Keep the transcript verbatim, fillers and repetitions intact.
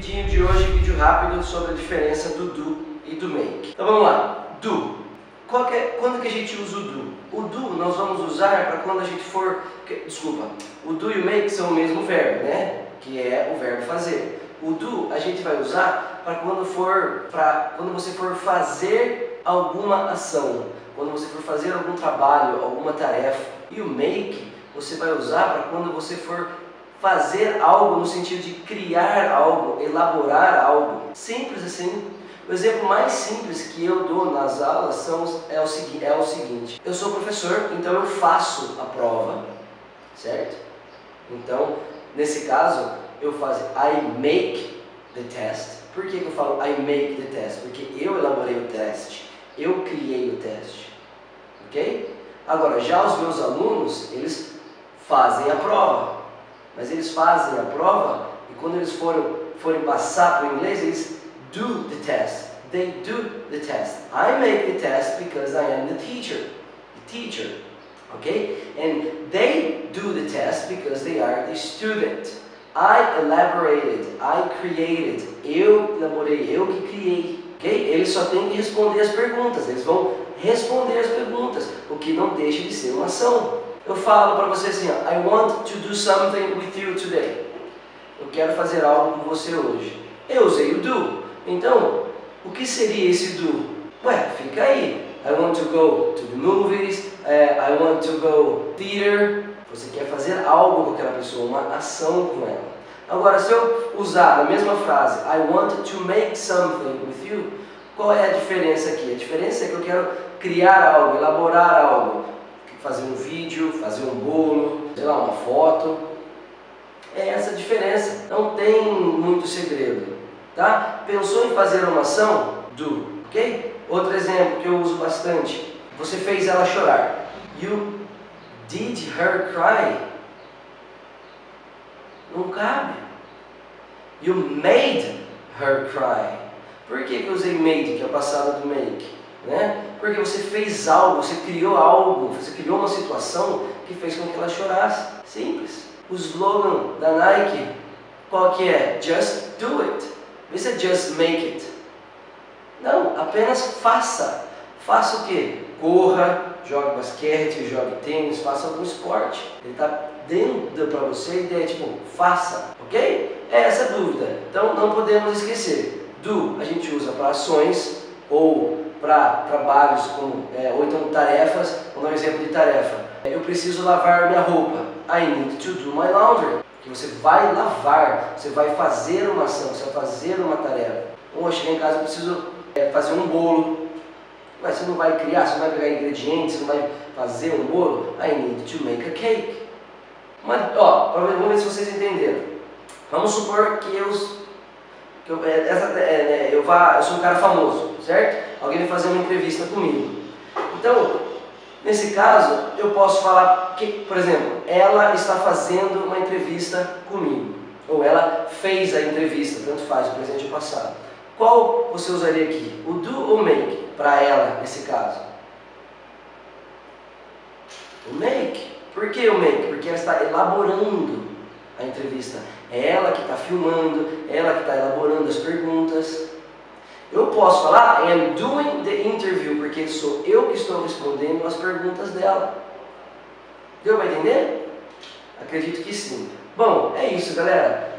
Vidinho de hoje, vídeo rápido sobre a diferença do do e do make. Então vamos lá, do. Qual que é, quando que a gente usa o do? O do nós vamos usar para quando a gente for... Que, desculpa, o do e o make são o mesmo verbo, né? Que é o verbo fazer. O do a gente vai usar para quando for, para quando você for fazer alguma ação, quando você for fazer algum trabalho, alguma tarefa. E o make você vai usar para quando você for fazer algo no sentido de criar algo, elaborar algo. Simples assim. O exemplo mais simples que eu dou nas aulas são, é, o, é o seguinte: eu sou professor, então eu faço a prova, certo? Então, nesse caso, eu faço I make the test. Por que eu falo I make the test? Porque eu elaborei o teste, eu criei o teste, ok? Agora, já os meus alunos, eles fazem a prova, mas eles fazem a prova e quando eles forem, forem passar para o inglês, eles do the test. They do the test. I make the test because I am the teacher. The teacher. Okay? And they do the test because they are the student. I elaborated. I created. Eu elaborei. Eu que criei. Okay? Eles só têm que responder as perguntas. Eles vão responder as perguntas. O que não deixa de ser uma ação. Eu falo para você assim, ó, I want to do something with you today. Eu quero fazer algo com você hoje. Eu usei o do. Então, o que seria esse do? Ué, fica aí. I want to go to the movies, uh, I want to go theater. Você quer fazer algo com aquela pessoa, uma ação com ela. Agora, se eu usar a mesma frase, I want to make something with you, qual é a diferença aqui? A diferença é que eu quero criar algo, elaborar algo. Fazer um vídeo, fazer um bolo, sei lá, uma foto. É essa a diferença. Não tem muito segredo. Tá? Pensou em fazer uma ação? Do, ok? Outro exemplo que eu uso bastante. Você fez ela chorar. You did her cry. Não cabe. You made her cry. Por que que eu usei made, que é o passado do make? Né? Porque você fez algo, você criou algo, você criou uma situação que fez com que ela chorasse. Simples. O slogan da Nike, qual que é? Just do it. Isso é just make it. Não, apenas faça. Faça o quê? Corra, jogue basquete, jogue tênis, faça algum esporte. Ele está dando para você a ideia, tipo, faça, ok? É essa a dúvida. Então não podemos esquecer. Do a gente usa para ações ou para trabalhos, como, é, ou então tarefas. Vamos dar um exemplo de tarefa. Eu preciso lavar minha roupa. I need to do my laundry. Que você vai lavar, você vai fazer uma ação, você vai fazer uma tarefa. Ou eu cheguei em casa, eu preciso é, fazer um bolo. Mas você não vai criar, você não vai pegar ingredientes, você não vai fazer um bolo. I need to make a cake. Mas, ó, vamos ver se vocês entenderam. Vamos supor que eu, que eu, essa, é, eu, vá, eu sou um cara famoso, certo? Alguém vai fazer uma entrevista comigo. Então, nesse caso, eu posso falar que, por exemplo, ela está fazendo uma entrevista comigo. Ou ela fez a entrevista, tanto faz, o presente ou passado. Qual você usaria aqui? O do ou make para ela, nesse caso? O make. Por que o make? Porque ela está elaborando a entrevista. É ela que está filmando, ela que está elaborando as perguntas. Eu posso falar, I am doing the interview, porque sou eu que estou respondendo as perguntas dela. Deu para entender? Acredito que sim. Bom, é isso, galera.